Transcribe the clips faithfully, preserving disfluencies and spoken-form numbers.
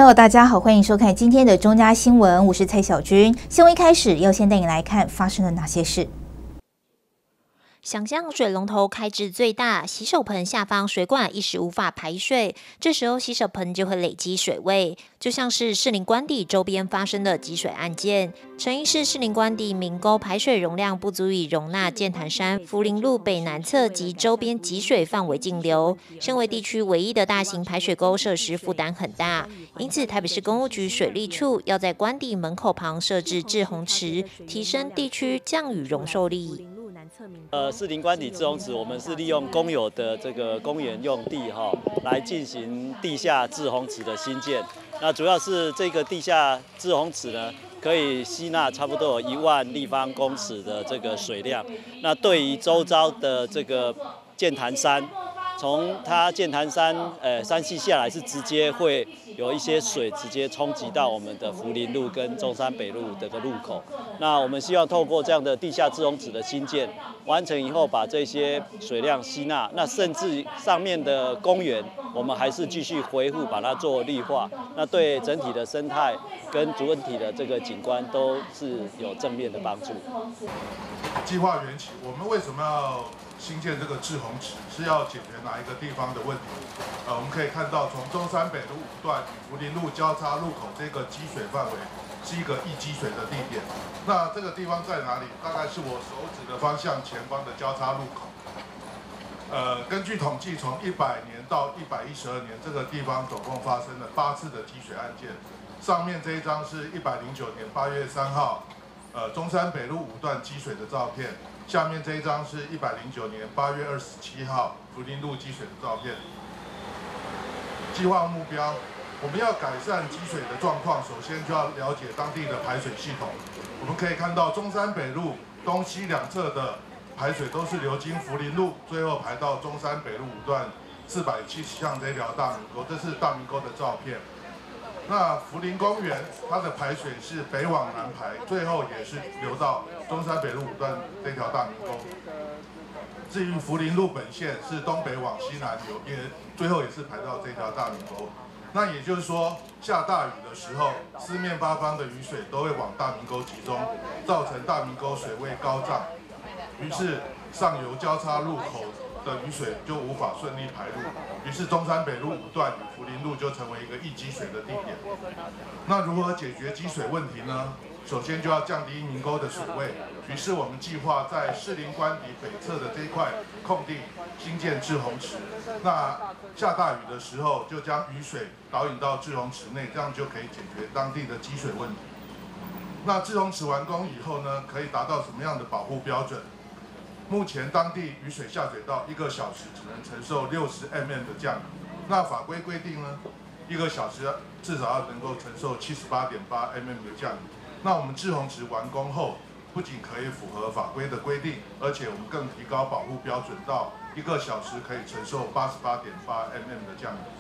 Hello， 大家好，欢迎收看今天的中嘉新闻，我是蔡小军。新闻一开始要先带你来看发生了哪些事。 想象水龙头开至最大，洗手盆下方水管一时无法排水，这时候洗手盆就会累积水位，就像是士林官邸周边发生的积水案件。成因是士林官邸明沟排水容量不足以容纳剑潭山福林路北南侧及周边集水范围径流，身为地区唯一的大型排水沟设施负担很大，因此台北市公务局水利处要在官邸门口旁设置滞洪池，提升地区降雨容受力。 呃，士林官邸滞洪池，我们是利用公有的这个公园用地哈、哦，来进行地下滞洪池的新建。那主要是这个地下滞洪池呢，可以吸纳差不多有一万立方公尺的这个水量。那对于周遭的这个剑潭山，从它剑潭山呃山系下来，是直接会有一些水直接冲击到我们的福林路跟中山北路这个路口。那我们希望透过这样的地下滞洪池的新建，完成以后把这些水量吸纳，那甚至上面的公园，我们还是继续维护，把它做绿化。那对整体的生态跟主体的这个景观都是有正面的帮助。 计划缘起，我们为什么要新建这个滞洪池？是要解决哪一个地方的问题？呃，我们可以看到，从中山北路五段与福林路交叉路口这个积水范围，是一个易积水的地点。那这个地方在哪里？大概是我手指的方向前方的交叉路口。呃，根据统计，从一百年到一百一十二年，这个地方总共发生了八次的积水案件。上面这一张是一百零九年八月三号，呃，中山北路五段积水的照片。下面这一张是一百零九年八月二十七号福林路积水的照片。计划目标，我们要改善积水的状况，首先就要了解当地的排水系统。我们可以看到中山北路东西两侧的排水都是流经福林路，最后排到中山北路五段四百七十巷这条大明沟，这是大明沟的照片。那福林公园它的排水是北往南排，最后也是流到中山北路五段这条大明沟。至于福林路本线是东北往西南流，也最后也是排到这条大明沟。那也就是说，下大雨的时候，四面八方的雨水都会往大明沟集中，造成大明沟水位高涨，于是上游交叉路口的雨水就无法顺利排入，于是中山北路五段与福林路就成为一个易积水的地点。那如何解决积水问题呢？首先就要降低明沟的水位，于是我们计划在士林官邸北侧的这一块空地新建滞洪池。那下大雨的时候，就将雨水导引到滞洪池内，这样就可以解决当地的积水问题。那滞洪池完工以后呢，可以达到什么样的保护标准？目前当地雨水下水道一个小时只能承受六十 mm 的降雨，那法规规定呢，一个小时至少要能够承受七十八点八 mm 的降雨。那我们滞洪池完工后，不仅可以符合法规的规定，而且我们更提高保护标准到一个小时可以承受八十八点八 mm 的降雨。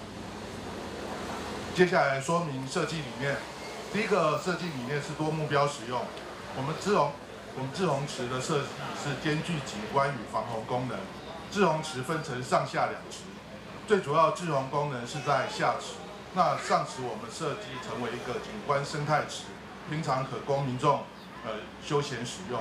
接下来说明设计理念，第一个设计理念是多目标使用，我们滞洪。我们滞洪池的设计是兼具景观与防洪功能。滞洪池分成上下两池，最主要滞洪功能是在下池。那上池我们设计成为一个景观生态池，平常可供民众呃休闲使用。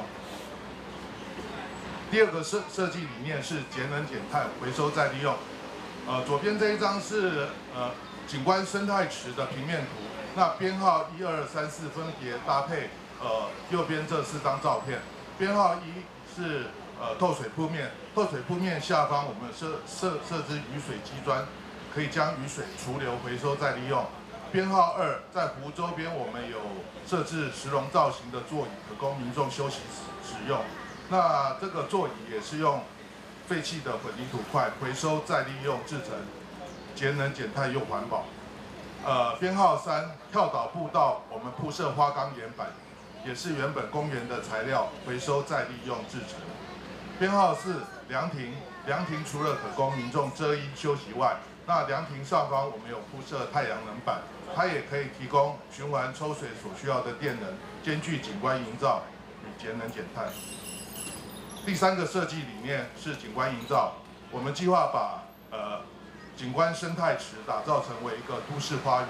第二个设设计理念是节能减碳、回收再利用。呃，左边这一张是呃景观生态池的平面图，那编号一二三四分别搭配。呃，右边这四张照片，编号一是呃透水铺面，透水铺面下方我们设设设置雨水机砖，可以将雨水除流回收再利用。编号二在湖周边我们有设置石龙造型的座椅，可供民众休息使用。那这个座椅也是用废弃的混凝土块回收再利用制成，节能减碳又环保。呃，编号三跳岛步道我们铺设花岗岩板。也是原本公园的材料回收再利用制成。编号四凉亭，凉亭除了可供民众遮阴休息外，那凉亭上方我们有铺设太阳能板，它也可以提供循环抽水所需要的电能，兼具景观营造与节能减碳。第三个设计理念是景观营造，我我们计划把呃景观生态池打造成为一个都市花园。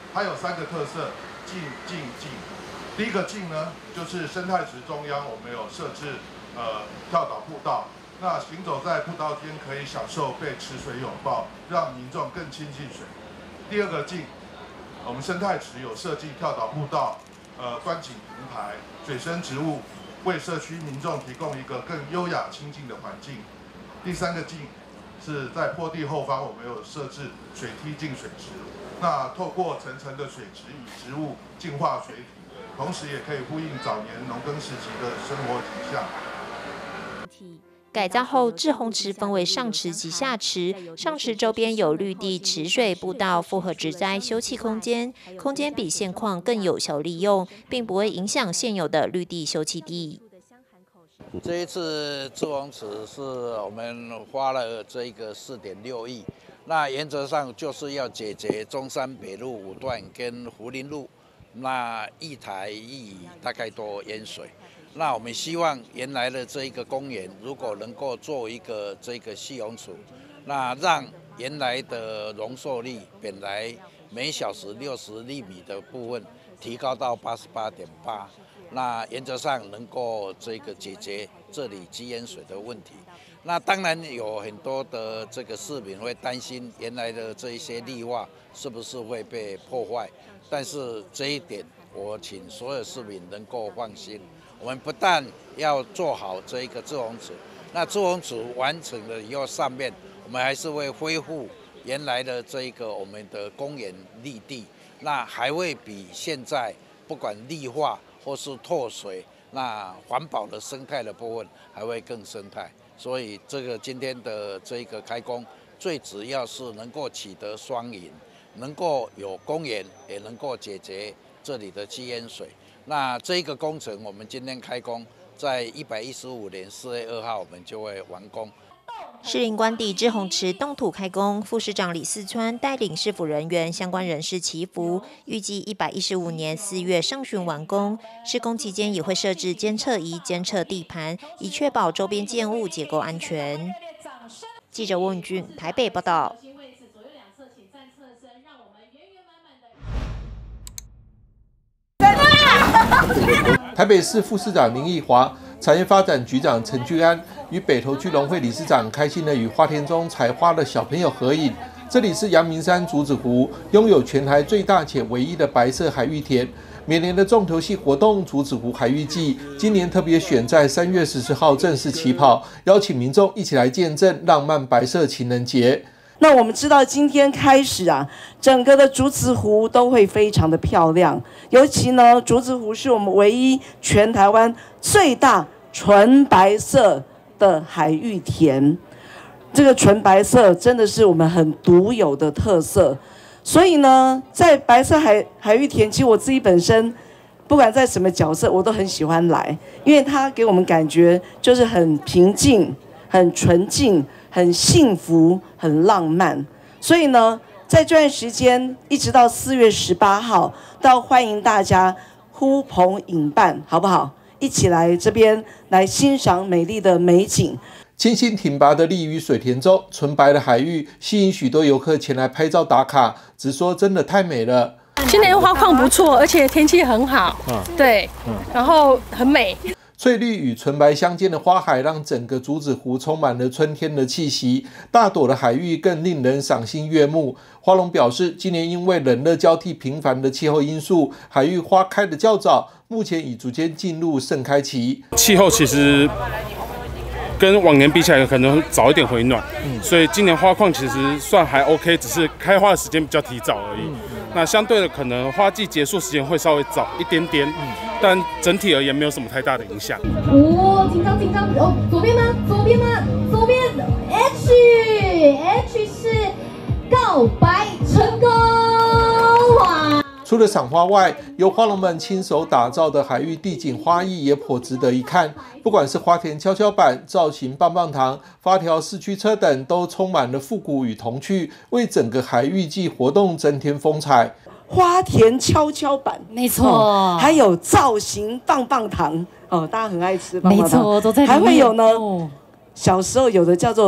它有三个特色：静、静、静。第一个静呢，就是生态池中央我们有设置呃跳岛步道，那行走在步道间可以享受被池水拥抱，让民众更亲近水。第二个静，我们生态池有设计跳岛步道、呃观景平台、水生植物，为社区民众提供一个更优雅亲近的环境。第三个静是在坡地后方，我们有设置水梯净水池，那透过层层的水质与植物净化水体，同时也可以呼应早年农耕时期的生活景象。 改造后，滞洪池分为上池及下池。上池周边有绿地、池水步道，复合植栽休憩空间，空间比现况更有效利用，并不会影响现有的绿地休憩地。 这一次滞洪池是我们花了这个四点六亿，那原则上就是要解决中山北路五段跟福林路那一台一大概都淹水。那我们希望原来的这一个公园，如果能够做一个这个蓄洪池，那让原来的容受力本来每小时六十厘米的部分提高到八十八点八，那原则上能够这个解决这里积淹水的问题。那当然有很多的这个市民会担心原来的这一些绿化是不是会被破坏，但是这一点我请所有市民能够放心。我们不但要做好这一个滞洪池，那滞洪池完成了以后，上面我们还是会恢复原来的这一个我们的公园绿地，那还会比现在不管绿化或是拓水，那环保的生态的部分还会更生态。所以这个今天的这一个开工，最主要是能够取得双赢，能够有公园，也能够解决这里的积淹水。那这一个工程，我们今天开工，在一百一十五年四月二号，我们就会完工。 士林官邸滞洪池动土开工，副市长李四川带领市府人员、相关人士祈福，预计一百一十五年四月上旬完工。施工期间也会设置监测仪监测地盘，以确保周边建物结构安全。记者温俊台北报道。 台北市副市长林奕华、产业发展局长陈居安与北投区农会理事长开心的与花田中采花的小朋友合影。这里是阳明山竹子湖，拥有全台最大且唯一的白色海芋田。每年的重头戏活动竹子湖海芋季，今年特别选在三月十四号正式起跑，邀请民众一起来见证浪漫白色情人节。 那我们知道，今天开始啊，整个的竹子湖都会非常的漂亮。尤其呢，竹子湖是我们唯一全台湾最大纯白色的海芋田。这个纯白色真的是我们很独有的特色。所以呢，在白色海海芋田，其实我自己本身，不管在什么角色，我都很喜欢来，因为它给我们感觉就是很平静、很纯净。很幸福，很浪漫，所以呢，在这段时间一直到四月十八号，到欢迎大家呼朋引伴，好不好？一起来这边来欣赏美丽的美景。 清新挺拔的立于水田中，纯白的海域吸引许多游客前来拍照打卡，只说真的太美了。 今年花况不错，而且天气很好，嗯、对，嗯、然后很美。 翠绿与纯白相间的花海，让整个竹子湖充满了春天的气息。大朵的海芋更令人赏心悦目。花龙表示，今年因为冷热交替频繁的气候因素，海芋花开得较早，目前已逐渐进入盛开期。 气候其实跟往年比起来，可能早一点回暖，嗯、所以今年花况其实算还 OK， 只是开花的时间比较提早而已。嗯嗯、那相对的，可能花季结束时间会稍微早一点点。嗯但整体而言没有什么太大的影响。 哦，紧张紧张哦，左边吗？左边吗？左边 H H 是告白成功哇！ 除了赏花外，由花农们亲手打造的海芋地景花艺也颇值得一看。不管是花田跷跷板、造型棒棒糖、发条四驱车等，都充满了复古与童趣，为整个海芋季活动增添风采。 花田跷跷板， 没错、 哦，还有造型棒棒糖哦，大家很爱吃棒棒糖， 没错，都在里面。 还会有呢，哦、小时候有的叫做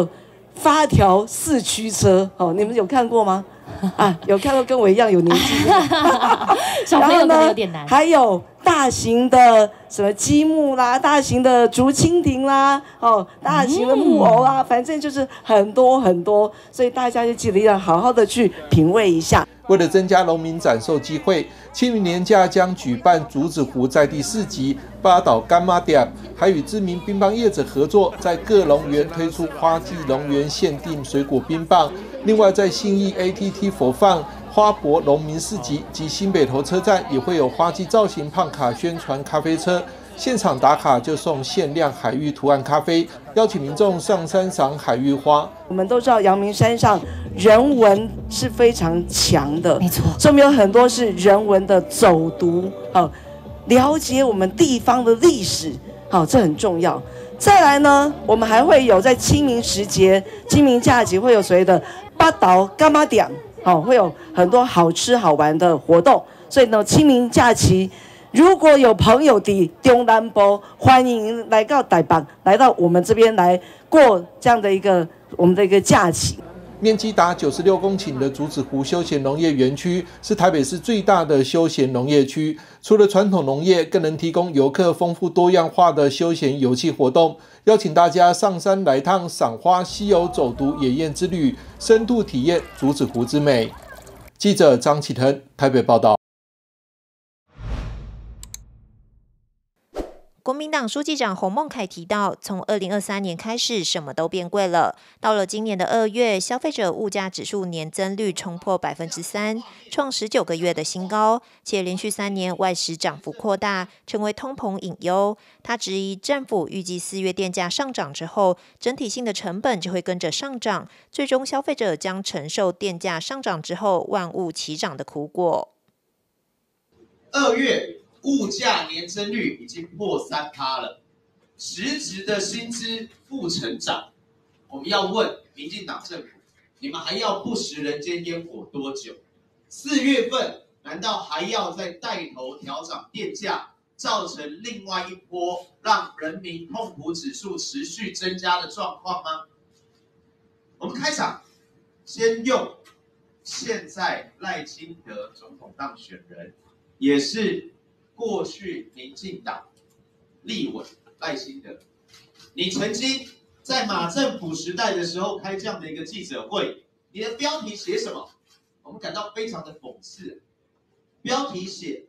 发条四驱车哦，你们有看过吗？啊，有看过跟我一样有年纪的， 小朋友可能有点难。 还有大型的什么积木啦，大型的竹蜻蜓啦，哦，大型的木偶啦，嗯、反正就是很多很多，所以大家就记得要好好的去品味一下。 为了增加农民展售机会，清明年假将举办竹子湖在地市集、八岛干妈店，还与知名冰棒业者合作，在各农园推出花季农园限定水果冰棒。另外，在信义 A T T 佛放花博农民市集及新北投车站也会有花季造型胖卡宣传咖啡车，现场打卡就送限量海芋图案咖啡，邀请民众上山赏海芋花。 我们都知道阳明山上人文是非常强的， 没错， 所以我们有很多是人文的走读，好，了解我们地方的历史，好，这很重要。再来呢，我们还会有在清明时节、清明假期会有所谓的八岛干妈店，好，会有很多好吃好玩的活动。所以呢，清明假期如果有朋友的中南部，欢迎来到台北，来到我们这边来过这样的一个我们的一个假期。 面积达九十六公顷的竹子湖休闲农业园区是台北市最大的休闲农业区，除了传统农业，更能提供游客丰富多样化的休闲游憩活动。邀请大家上山来趟赏花、西游、走读、野宴之旅，深度体验竹子湖之美。记者张启腾台北报道。 国民党书记长洪孟凯提到，从二零二三年开始，什么都变贵了。到了今年的二月，消费者物价指数年增率冲破百分之三，创十九个月的新高，且连续三年外食涨幅扩大，成为通膨隐忧。他质疑政府预计四月电价上涨之后，整体性的成本就会跟着上涨，最终消费者将承受电价上涨之后万物齐涨的苦果。 二月。物价年增率已经破三趴了，实质的薪资负成长。我们要问民进党政府，你们还要不食人间烟火多久？四月份难道还要再带头调涨电价，造成另外一波让人民痛苦指数持续增加的状况吗？我们开场先用现在赖清德总统当选人，也是过去民进党立委赖清德，你曾经在马政府时代的时候开这样的一个记者会，你的标题写什么？我们感到非常的讽刺。标题写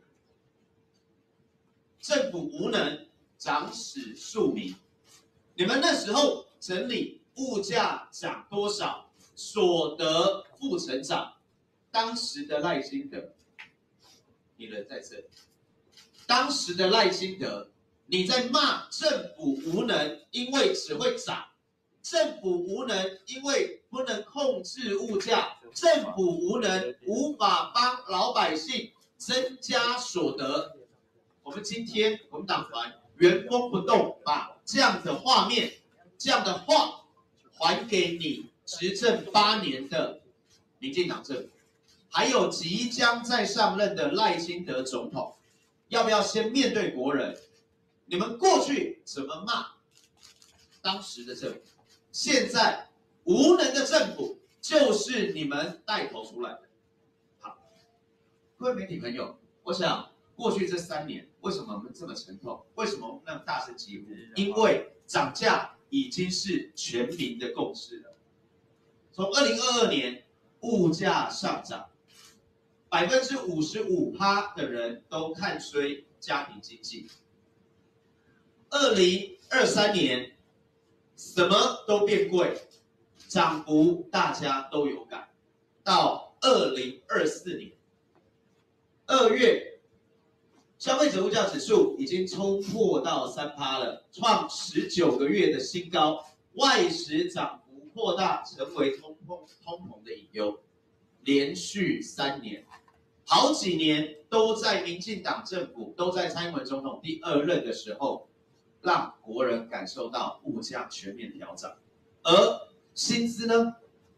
政府无能，长史庶民。你们那时候整理物价涨多少，所得负成长，当时的赖清德，你人在这里。当时的赖清德，你在骂政府无能，因为只会涨；政府无能，因为不能控制物价；政府无能，无法帮老百姓增加所得。我们今天我们党团原封不动把这样的画面、这样的话还给你执政八年的民进党政府，还有即将在上任的赖清德总统。要不要先面对国人？你们过去怎么骂当时的政府？现在无能的政府就是你们带头出来的。好，各位媒体朋友，我想过去这三年为什么我们这么沉痛？为什么我们那么大声疾呼？因为涨价已经是全民的共识了。从二零二二年物价上涨。百分之五十五趴的人都看衰家庭经济。二零二三年，什么都变贵，涨幅大家都有感。到二零二四年二月，消费者物价指数已经冲破到三趴了，创十九个月的新高，外食涨幅扩大，成为通膨通膨的隐忧，连续三年。好几年都在民进党政府，都在蔡英文总统第二任的时候，让国人感受到物价全面调涨，而薪资呢？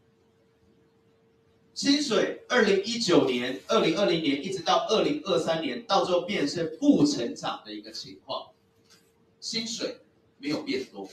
薪水二零一九年、二零二零年一直到二零二三年，到最后变成负成长的一个情况，薪水没有变多，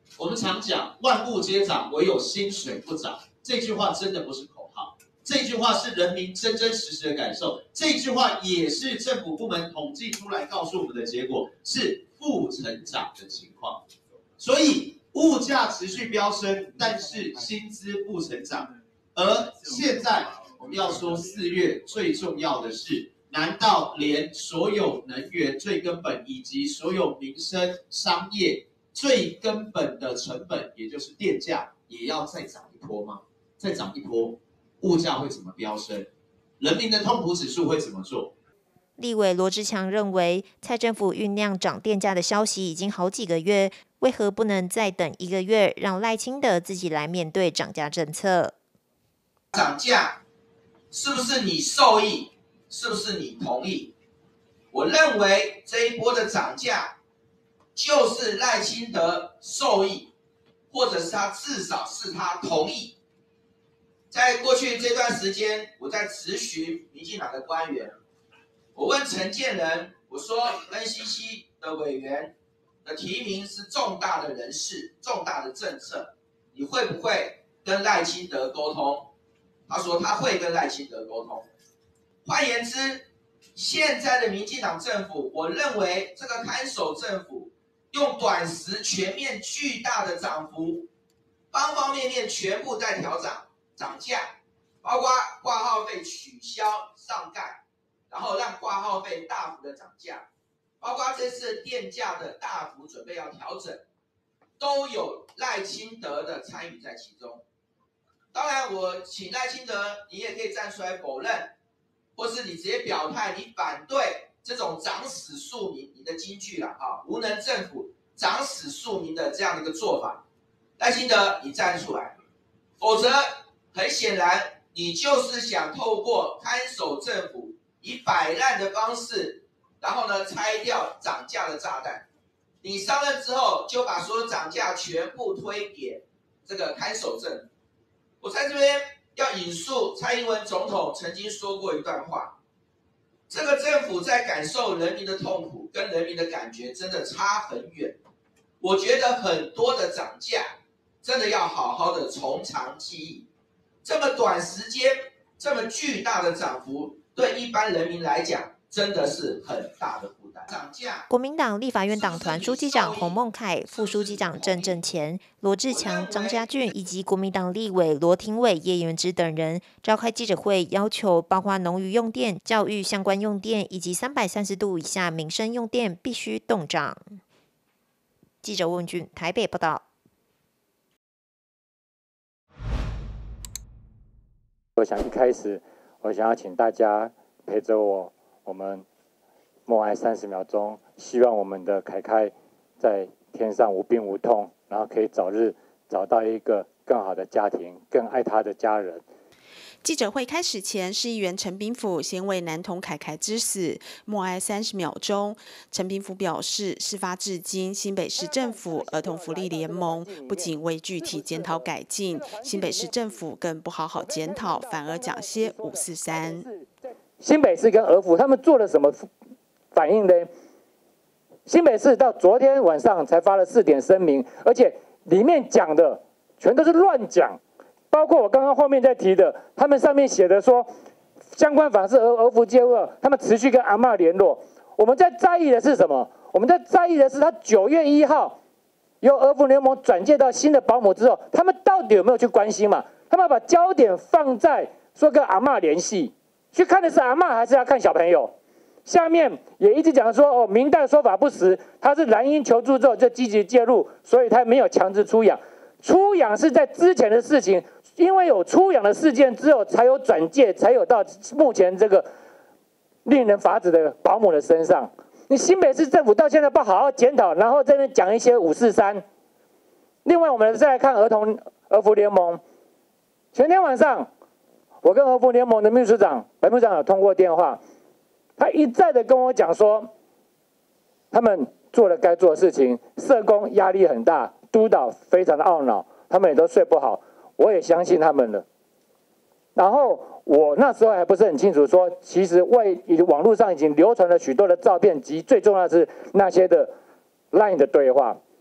我们常讲万物皆涨，唯有薪水不涨，这句话真的不是口号，这句话是人民真真实实的感受，这句话也是政府部门统计出来告诉我们的结果，是负成长的情况。所以物价持续飙升，但是薪资不成长。而现在我们要说四月最重要的是，难道连所有能源最根本以及所有民生商业最根本的成本，也就是电价，也要再涨一波吗？再涨一波，物价会怎么飙升？人民的通膨指数会怎么做？ 立委罗智强认为，蔡政府酝酿涨电价的消息已经好几个月，为何不能再等一个月，让赖清德自己来面对涨价政策？ 涨价是不是你受益？是不是你同意？我认为这一波的涨价，就是赖清德受益，或者是他至少是他同意。在过去这段时间，我在质询民进党的官员，我问陈建仁，我说 N C C 的委员的提名是重大的人事、重大的政策，你会不会跟赖清德沟通？他说他会跟赖清德沟通。换言之，现在的民进党政府，我认为这个看守政府用短时全面巨大的涨幅，方方面面全部在调涨涨价，包括挂号费取消上盖，然后让挂号费大幅的涨价，包括这次电价的大幅准备要调整，都有赖清德的参与在其中。当然，我请赖清德，你也可以站出来否认。或是你直接表态，你反对这种长死庶民，你的金句了啊，无能政府长死庶民的这样的一个做法，赖清德你站出来，否则很显然你就是想透过看守政府以摆烂的方式，然后呢拆掉涨价的炸弹。你上任之后就把所有涨价全部推给这个看守政府。我在这边要引述蔡英文总统曾经说过一段话，这个政府在感受人民的痛苦跟人民的感觉真的差很远。我觉得很多的涨价真的要好好的从长计议，这么短时间这么巨大的涨幅，对一般人民来讲真的是很大的负担。涨价， 国民党立法院党团书记长洪孟凯、副书记长郑正乾、罗智强、张家俊以及国民党立委罗廷伟、叶元之等人召开记者会，要求包括农渔用电、教育相关用电以及三百三十度以下民生用电必须冻涨。记者问俊台北报道。 我想一开始，我想要请大家陪着我，我们默哀三十秒钟，希望我们的凯凯在天上无病无痛，然后可以早日找到一个更好的家庭，更爱他的家人。 记者会开始前，市议员陈炳甫先为男童凯凯之死默哀三十秒钟。陈炳甫表示，事发至今，新北市政府儿童福利联盟不仅未具体检讨改进，新北市政府更不好好检讨，反而讲些五四三。 新北市跟儿福他们做了什么反应呢？新北市到昨天晚上才发了四点声明，而且里面讲的全都是乱讲。包括我刚刚后面在提的，他们上面写的说，相关法是儿儿福介护，他们持续跟阿嬷联络。我们在在意的是什么？我们在在意的是，他九月一号由儿福联盟转介到新的保姆之后，他们到底有没有去关心嘛？他们把焦点放在说跟阿嬷联系，去看的是阿嬷还是要看小朋友？下面也一直讲说，哦，民代说法不实，他是蓝鹰求助之后就积极介入，所以他没有强制出养。出养是在之前的事情。因为有出养的事件之后，才有转介，才有到目前这个令人发指的保姆的身上。你新北市政府到现在不好好检讨，然后在那讲一些五四三。另外，我们再来看儿童儿福联盟。前天晚上，我跟儿福联盟的秘书长白秘书长有通过电话，他一再的跟我讲说，他们做了该做的事情，社工压力很大，督导非常的懊恼，他们也都睡不好。我也相信他们了。然后我那时候还不是很清楚说，其实为网络上已经流传了许多的照片及最重要的是那些的 LINE 的对话。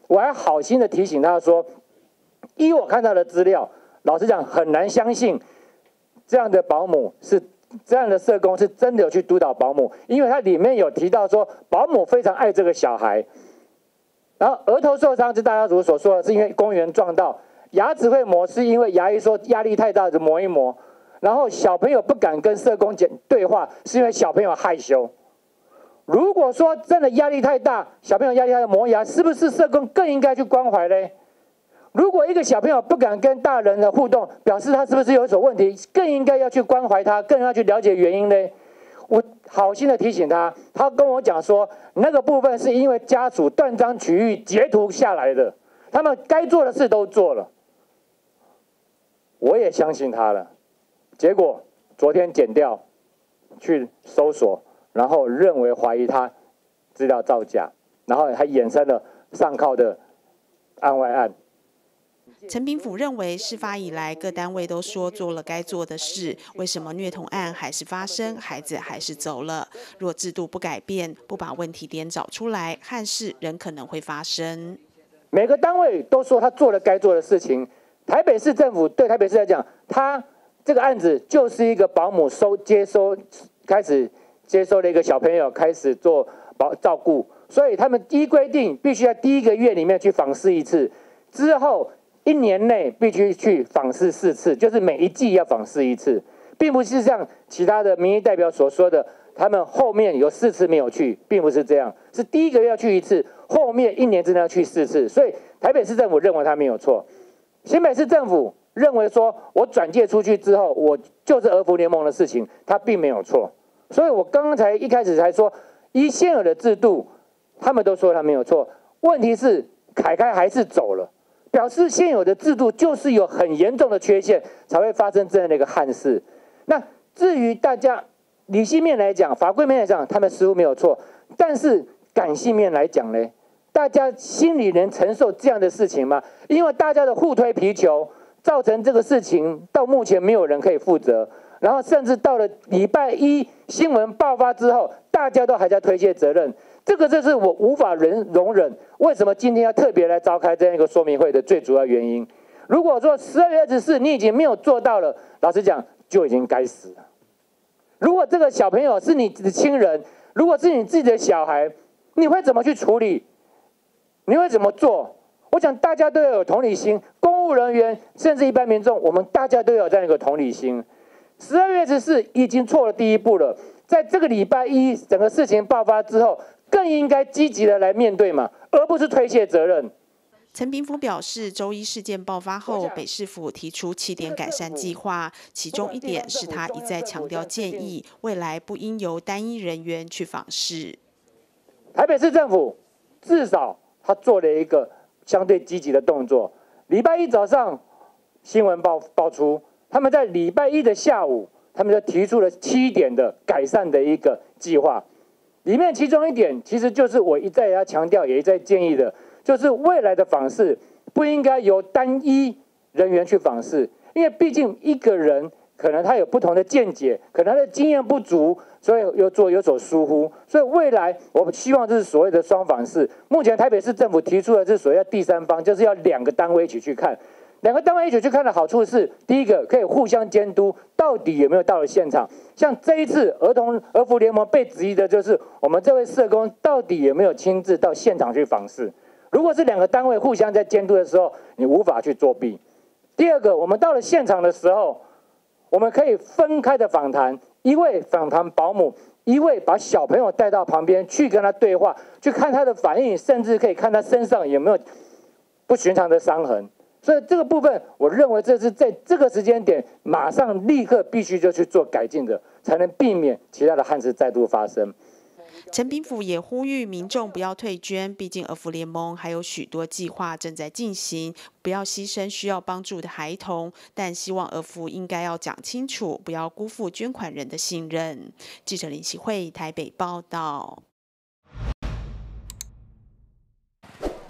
我还好心的提醒他说，依我看到的资料，老实讲很难相信这样的保姆是这样的社工是真的有去督导保姆，因为它里面有提到说保姆非常爱这个小孩，然后额头受伤是大家如所说的是因为公园撞到，牙齿会磨是因为牙医说压力太大就磨一磨，然后小朋友不敢跟社工讲对话是因为小朋友害羞。如果说真的压力太大，小朋友压力太大磨牙，是不是社工更应该去关怀呢？如果一个小朋友不敢跟大人的互动，表示他是不是有所问题，更应该要去关怀他，更要去了解原因呢？我好心的提醒他，他跟我讲说，那个部分是因为家属断章取义截图下来的，他们该做的事都做了，我也相信他了。结果昨天检调去搜索，然后认为怀疑他资料造假，然后还衍生了上铐的案外案。 陈炳甫认为，事发以来各单位都说做了该做的事，为什么虐童案还是发生，孩子还是走了？若制度不改变，不把问题点找出来，憾事仍可能会发生。 每个单位都说他做了该做的事情。台北市政府对台北市来讲，他这个案子就是一个保姆收接收，开始接收了一个小朋友，开始做保照顾，所以他们依规定必须在第一个月里面去访视一次，之后一年内必须去访视四次，就是每一季要访视一次，并不是像其他的民意代表所说的，他们后面有四次没有去，并不是这样，是第一个月要去一次，后面一年之内要去四次，所以台北市政府认为他没有错，新北市政府认为说我转介出去之后，我就是儿福联盟的事情，他并没有错，所以我刚刚才一开始才说，依现有的制度，他们都说他没有错，问题是凯凯还是走了。表示现有的制度就是有很严重的缺陷，才会发生这样的一个憾事。那至于大家理性面来讲，法规面来讲，他们似乎没有错，但是感性面来讲呢，大家心里能承受这样的事情吗？因为大家的互推皮球，造成这个事情到目前没有人可以负责，然后甚至到了礼拜一新闻爆发之后，大家都还在推卸责任。这个就是我无法忍容忍，为什么今天要特别来召开这样一个说明会的最主要原因。如果说十二月二十四你已经没有做到了，老实讲就已经该死了。如果这个小朋友是你的亲人，如果是你自己的小孩，你会怎么去处理？你会怎么做？我想大家都要有同理心，公务人员甚至一般民众，我们大家都有这样一个同理心。十二月二十四已经错了第一步了，在这个礼拜一整个事情爆发之后，更应该积极的来面对嘛，而不是推卸责任。 陈炳甫表示，周一事件爆发后，北市府提出七点改善计划，其中一点是他一再强调建议，未来不应由单一人员去访视。 台北市政府至少他做了一个相对积极的动作。礼拜一早上新闻爆爆出，他们在礼拜一的下午，他们就提出了七点的改善的一个计划。里面其中一点，其实就是我一再要强调，也一再建议的，就是未来的访视不应该由单一人员去访视，因为毕竟一个人可能他有不同的见解，可能他的经验不足，所以有做有所疏忽。所以未来我们希望这是所谓的双访视。目前台北市政府提出的是所谓的第三方，就是要两个单位一起去看。两个单位一起去看的好处是，第一个可以互相监督，到底有没有到了现场。像这一次儿童儿福联盟被质疑的就是我们这位社工到底有没有亲自到现场去访视。如果是两个单位互相在监督的时候，你无法去作弊。第二个，我们到了现场的时候，我们可以分开的访谈，一位访谈保姆，一位把小朋友带到旁边去跟他对话，去看他的反应，甚至可以看他身上有没有不寻常的伤痕。所以这个部分，我认为这是在这个时间点马上立刻必须就去做改进的，才能避免其他的憾事再度发生。 陈炳甫也呼吁民众不要退捐，毕竟儿福联盟还有许多计划正在进行，不要牺牲需要帮助的孩童。但希望儿福应该要讲清楚，不要辜负捐款人的信任。记者林希慧台北报道。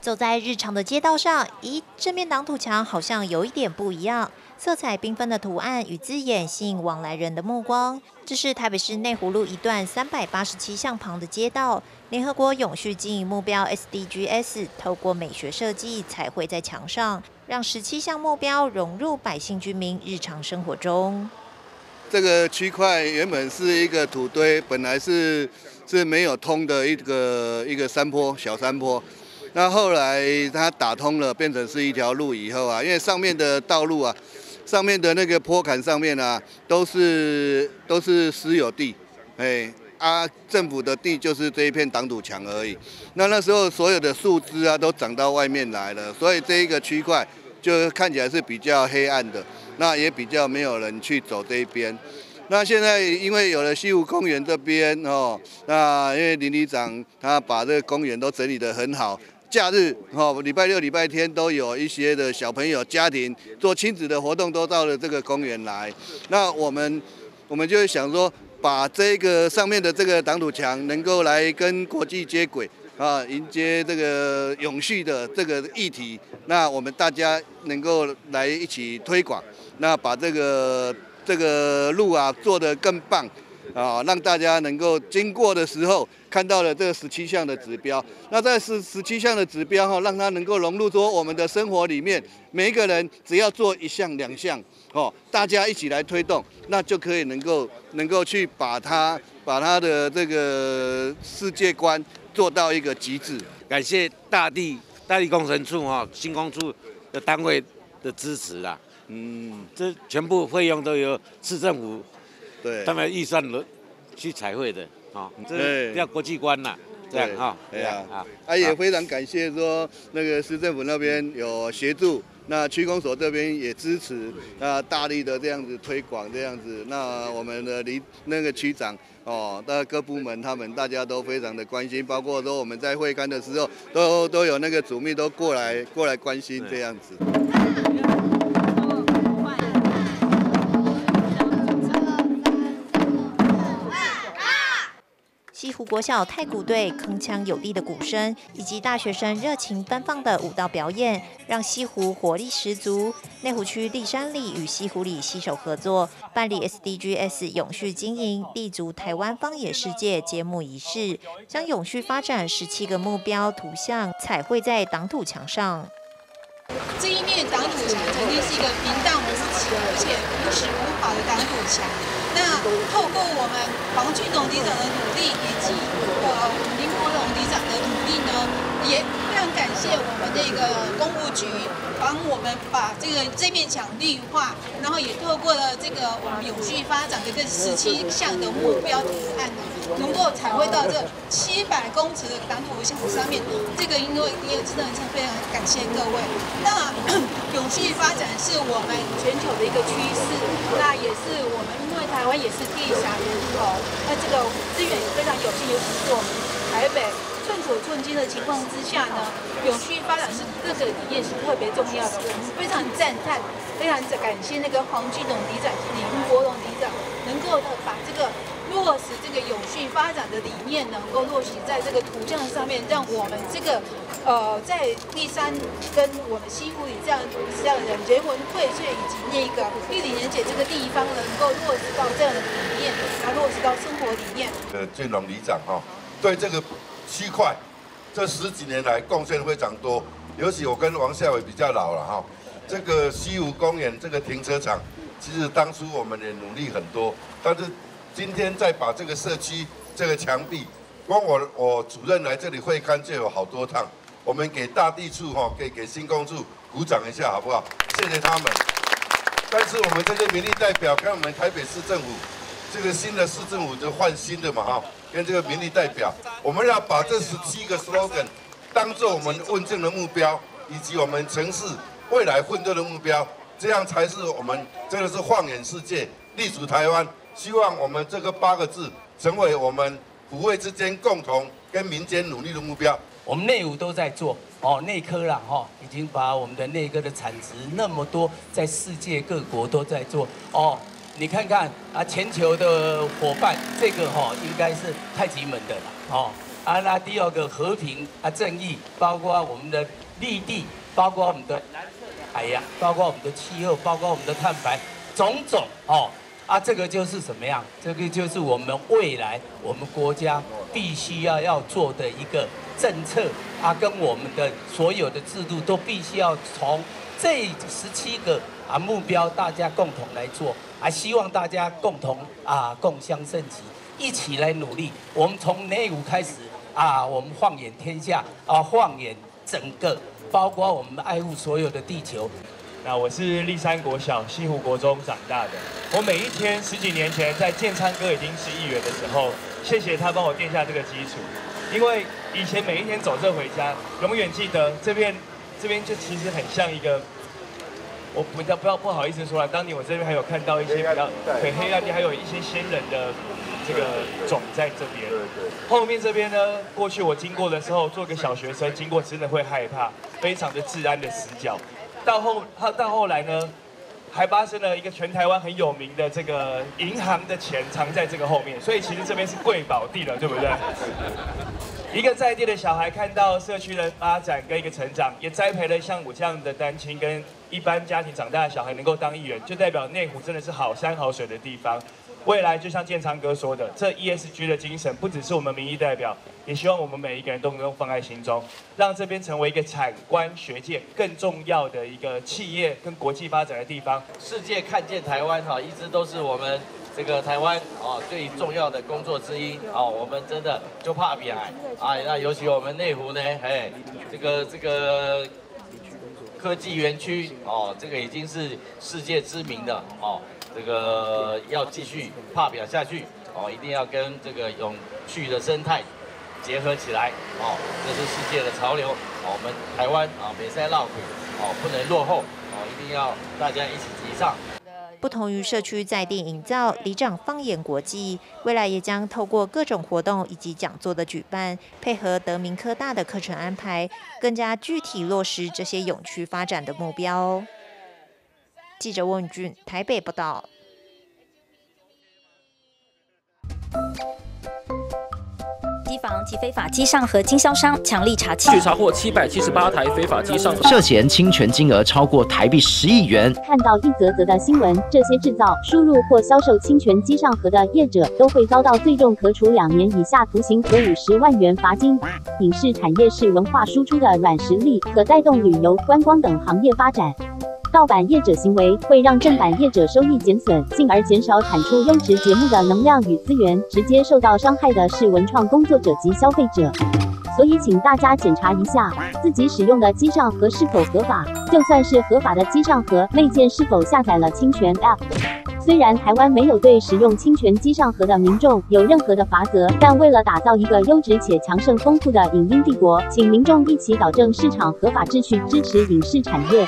走在日常的街道上，咦，这面挡土墙好像有一点不一样，色彩缤纷的图案与字眼吸引往来人的目光。这是台北市内湖路一段三百八十七巷旁的街道，联合国永续经营目标 S D Gs 透过美学设计彩绘在墙上，让十七项目标融入百姓居民日常生活中。 这个区块原本是一个土堆，本来是是没有通的一个一个山坡小山坡。那后来它打通了，变成是一条路以后啊，因为上面的道路啊，上面的那个坡坎上面啊，都是都是私有地，哎啊，政府的地就是这一片挡土墙而已。那那时候所有的树枝啊都长到外面来了，所以这一个区块就看起来是比较黑暗的，那也比较没有人去走这一边。那现在因为有了西湖公园这边哦，那因为林里长他把这个公园都整理得很好。假日哦，礼拜六、礼拜天都有一些的小朋友、家庭做亲子的活动，都到了这个公园来。那我们我们就会想说，把这个上面的这个挡土墙能够来跟国际接轨啊，迎接这个永续的这个议题。那我们大家能够来一起推广，那把这个这个路啊做得更棒。啊，让大家能够经过的时候看到了这个十七项的指标。那在十十七项的指标哈，让它能够融入说我们的生活里面，每一个人只要做一项两项哦，大家一起来推动，那就可以能够能够去把它把它的这个世界观做到一个极致。 感谢大地大地工程处哈、新工处的单位的支持啦。嗯，这全部费用都由市政府。对，他们预算轮去彩绘的啊，这要国际观呐，这样哈， 对啊，啊也非常感谢说那个市政府那边有协助，那区公所这边也支持，那大力的这样子推广这样子，那我们的离那个区长哦，那各部门他们大家都非常的关心，包括说我们在会刊的时候都都有那个主秘都过来过来关心这样子。 西湖国小太鼓队铿锵有力的鼓声，以及大学生热情奔放的舞蹈表演，让西湖活力十足。内湖区立山里与西湖里携手合作，办理 S D Gs 永续经营立足台湾方野世界揭幕仪式，将永续发展十七个目标图像彩绘在挡土墙上。 这一面挡土墙曾经是一个平淡无奇而且无时无法的挡土墙。那透过我们黄俊龙里长的努力，以及呃林国龙里长的努力呢，也非常感谢我们这个公务局帮我们把这个这面墙绿化，然后也透过了这个我们永续发展的这十七项的目标图案呢，能够彩绘到这七百公尺的挡土墙上面。这个因为也真的是非常感谢各位。那永续发展是我们全球的一个趋势，那也是我们因为台湾也是地狭人稠，那这个资源也非常有限，尤其是我们台北寸土寸金的情况之下呢，永续发展是这个理念是特别重要的。我们非常赞叹，非常感谢那个黄俊龙里长、林国龙里长，能够把这个落实这个永续发展的理念，能够落实在这个图像上面，让我们这个呃在立山跟我们西湖里这样这样的人文荟萃以及那个玉里连结这个地方，能够落实到这样的理念，然后落实到生活理念。 呃，俊龙里长哈、哦，对这个区块这十几年来贡献非常多，尤其我跟王夏伟比较老了哈、哦，这个西湖公园这个停车场，其实当初我们也努力很多，但是今天再把这个社区这个墙壁，光我我主任来这里会刊就有好多趟，我们给大地处哈，给给新工处鼓掌一下好不好？谢谢他们。但是我们这些民意代表跟我们台北市政府，这个新的市政府就换新的嘛哈，跟这个民意代表，我们要把这十七个 slogan 当做我们问政的目标，以及我们城市未来奋斗的目标，这样才是我们真的是放眼世界，立足台湾。希望我们这个八个字成为我们府卫之间共同跟民间努力的目标。 我们内务都在做哦，内科啦哈、哦，已经把我们的内科的产值那么多，在世界各国都在做哦。你看看啊，全球的伙伴，这个哈、哦、应该是太极门的了哦。 啊，那第二个和平啊正义，包括我们的绿地，包括我们的海洋，包括我们的气候，包括我们的碳排，种种哦。啊，这个就是什么样？这个就是我们未来我们国家必须要要做的一个政策啊，跟我们的所有的制度都必须要从这十七个啊目标大家共同来做，啊，希望大家共同啊共襄盛举，一起来努力。我们从内湖开始啊，我们放眼天下啊，放眼整个，包括我们爱护所有的地球。 那我是立山国小西湖国中长大的，我每一天十几年前在建昌哥已经是议员的时候，谢谢他帮我奠下这个基础。因为以前每一天走这回家，永远记得这边这边就其实很像一个，我比较不要不好意思说了，当年我这边还有看到一些比较对黑暗地，还有一些先人的这个种在这边。后面这边呢，过去我经过的时候，做个小学生经过真的会害怕，非常的治安的死角。到后，到后来呢，还发生了一个全台湾很有名的这个银行的钱藏在这个后面，所以其实这边是贵宝地了，对不对？一个在地的小孩看到社区的发展跟一个成长，也栽培了像我这样的单亲跟一般家庭长大的小孩能够当议员，就代表内湖真的是好山好水的地方。未来就像建昌哥说的，这 E S G 的精神不只是我们民意代表，也希望我们每一个人都能够放在心中，让这边成为一个产官学界更重要的一个企业跟国际发展的地方。 世界看见台湾哈，一直都是我们这个台湾啊最重要的工作之一啊，我们真的就怕比海啊，那尤其我们内湖呢，哎，这个这个科技园区哦，这个已经是世界知名的哦。这个要继续发表下去哦，一定要跟这个永续的生态结合起来哦，这是世界的潮流哦。我们台湾啊，北塞绕腿哦，不能落后哦，一定要大家一起提倡。 不同于社区在地营造，里长放眼国际，未来也将透过各种活动以及讲座的举办，配合德明科大的课程安排，更加具体落实这些永续发展的目标。记者温俊台北报道。 机房及非法机上盒经销商强力查缉， 据查获七百七十八台非法机上盒， 涉嫌侵权金额超过台币十亿元。 看到一则则的新闻，这些制造、输入或销售侵权机上盒的业者，都会遭到最重可处两年以下徒刑和五十万元罚金。影视产业是文化输出的软实力，可带动旅游、观光等行业发展。盗版业者行为会让正版业者收益减损，进而减少产出优质节目的能量与资源，直接受到伤害的是文创工作者及消费者。所以请大家检查一下自己使用的机上盒是否合法，就算是合法的机上盒，内建是否下载了侵权 App。虽然台湾没有对使用侵权机上盒的民众有任何的罚则，但为了打造一个优质且强盛丰富的影音帝国，请民众一起导正市场合法秩序，支持影视产业。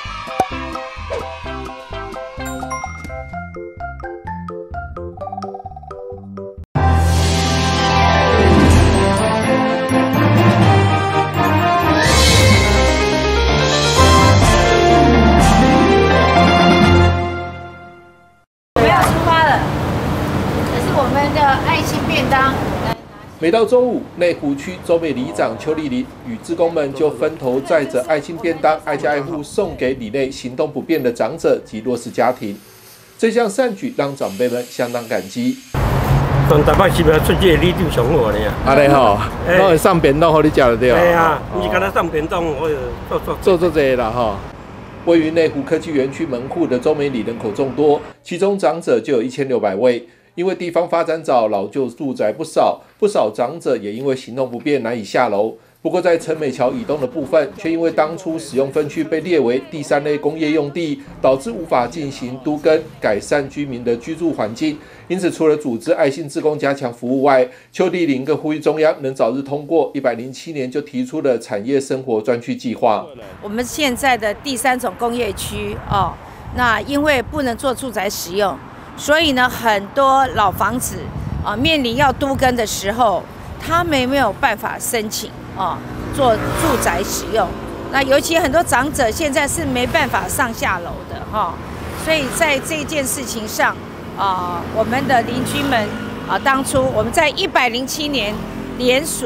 每到中午，内湖区周美里长邱丽玲与志工们就分头载着爱心便当，挨家挨户送给里内行动不便的长者及弱势家庭。这项善举让长辈们相当感激。 从台北市要出这个里长上我呢啊！ 安尼吼，拢会送便当给你吃就对了。 哎呀，不是干那送便当，我做做做做这个啦哈。位于内湖科技园区门户的周美里人口众多，其中长者就有一千六百位。因为地方发展早，老旧住宅不少，不少长者也因为行动不便难以下楼。不过在陈美桥以东的部分，却因为当初使用分区被列为第三类工业用地，导致无法进行都更改善居民的居住环境。因此，除了组织爱心志工加强服务外，邱丽玲更呼吁中央能早日通过一百零七年就提出的产业生活专区计划。 我们现在的第三种工业区哦，那因为不能做住宅使用。所以呢，很多老房子啊，面临要都更的时候，他们没有办法申请啊，做住宅使用。那尤其很多长者现在是没办法上下楼的哈，所以在这件事情上啊，我们的邻居们啊，当初我们在一百零七年联署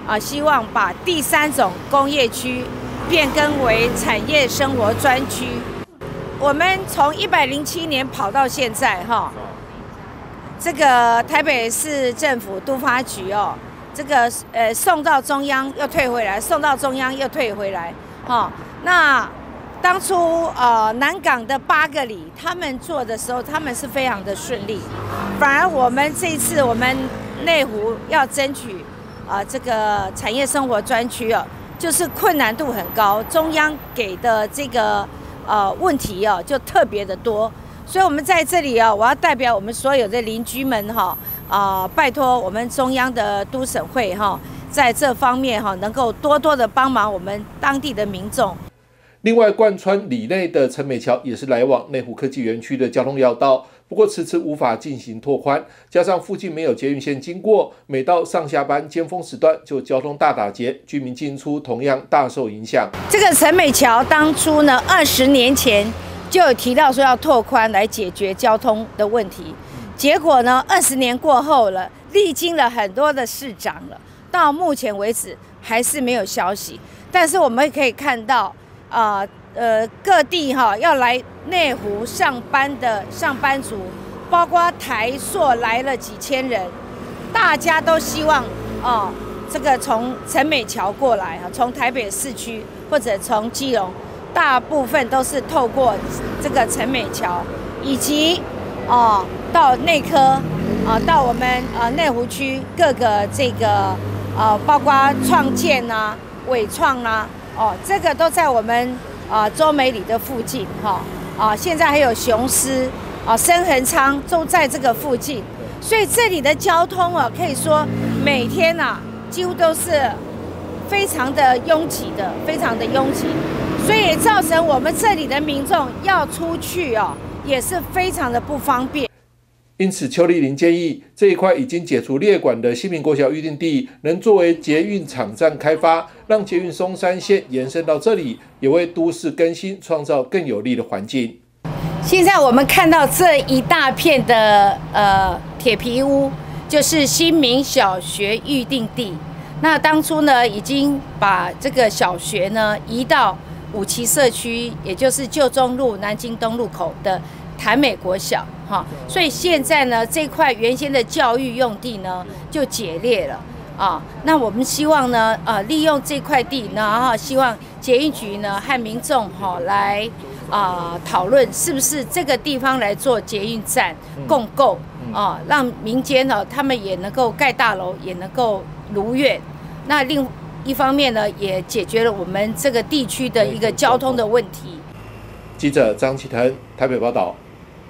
啊，希望把第三种工业区变更为产业生活专区。我们从一百零七年跑到现在哈，这个台北市政府都发局哦，这个呃送到中央又退回来，送到中央又退回来，哈，那。当初呃南港的八个里，他们做的时候，他们是非常的顺利，反而我们这一次我们内湖要争取啊、呃、这个产业生活专区哦，就是困难度很高，中央给的这个呃问题哦就特别的多，所以我们在这里啊、哦，我要代表我们所有的邻居们哈啊、呃，拜托我们中央的都审会哈、哦，在这方面哈、哦、能够多多的帮忙我们当地的民众。 另外，贯穿里内的陈美桥也是来往内湖科技园区的交通要道，不过迟迟无法进行拓宽，加上附近没有捷运线经过，每到上下班尖峰时段就交通大打结，居民进出同样大受影响。 这个陈美桥当初呢，二十年前就有提到说要拓宽来解决交通的问题，结果呢，二十年过后了，历经了很多的市长了，到目前为止还是没有消息。但是我们可以看到。啊 呃, 呃，各地哈要来内湖上班的上班族，包括台塑来了几千人，大家都希望哦，这个从陈美桥过来哈，从台北市区或者从基隆，大部分都是透过这个陈美桥，以及哦到内科啊，到我们呃内湖区各个这个呃，包括创建啊、伟创啊。哦，这个都在我们啊周美里的附近哈啊，现在还有雄狮啊、深恒昌都在这个附近，所以这里的交通啊，可以说每天啊几乎都是非常的拥挤的，非常的拥挤，所以造成我们这里的民众要出去哦，也是非常的不方便。 因此，邱丽玲建议这一块已经解除列管的新民国小预定地，能作为捷运场站开发，让捷运松山线延伸到这里，也为都市更新创造更有利的环境。 现在我们看到这一大片的呃铁皮屋，就是新民小学预定地。那当初呢，已经把这个小学呢移到五期社区，也就是旧中路南京东路口的台美国小。哈，所以现在呢，这块原先的教育用地呢就解裂了啊。那我们希望呢，呃，利用这块地呢，哈，希望捷运局呢和民众哈来啊讨论，是不是这个地方来做捷运站共构啊，让民间呢他们也能够盖大楼，也能够如愿。那另一方面呢，也解决了我们这个地区的一个交通的问题。 记者张启腾台北报道。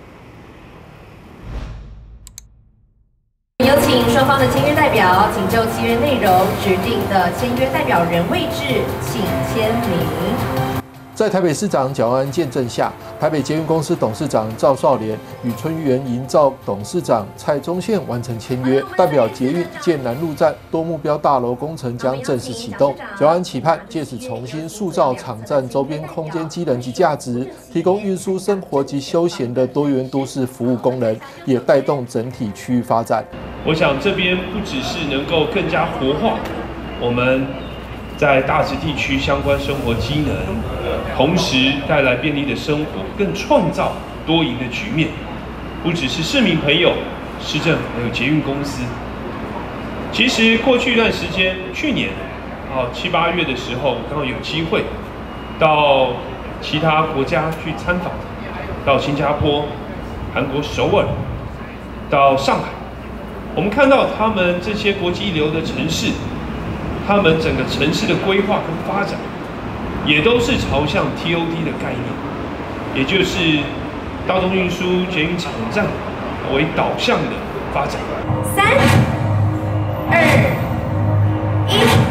有请双方的签约代表，请就契约内容指定的签约代表人位置，请签名。 在台北市长蒋万安见证下，台北捷运公司董事长赵少莲与春园营造董事长蔡宗宪完成签约，代表捷运建南路站多目标大楼工程将正式启动。蒋万安期盼借此重新塑造场站周边空间机能及价值，提供运输、生活及休闲的多元都市服务功能，也带动整体区域发展。 我想这边不只是能够更加活化我们在大直地区相关生活机能，同时带来便利的生活，更创造多赢的局面。不只是市民朋友、市政府还有捷运公司。其实过去一段时间，去年啊七八月的时候，刚好有机会到其他国家去参访，到新加坡、韩国首尔，到上海，我们看到他们这些国际一流的城市。他们整个城市的规划跟发展，也都是朝向 T O D 的概念，也就是大众运输捷运场站为导向的发展。 三、二、一。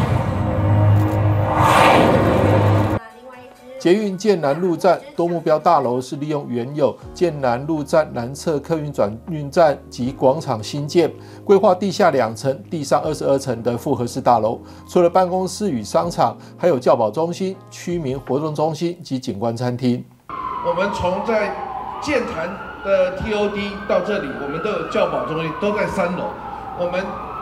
捷运建南路站多目标大楼是利用原有建南路站南侧客运转运站及广场新建，规划地下两层、地上二十二层的复合式大楼。除了办公室与商场，还有教保中心、区民活动中心及景观餐厅。 我们从在建潭的 T O D 到这里，我们都有教保中心，都在三楼。我们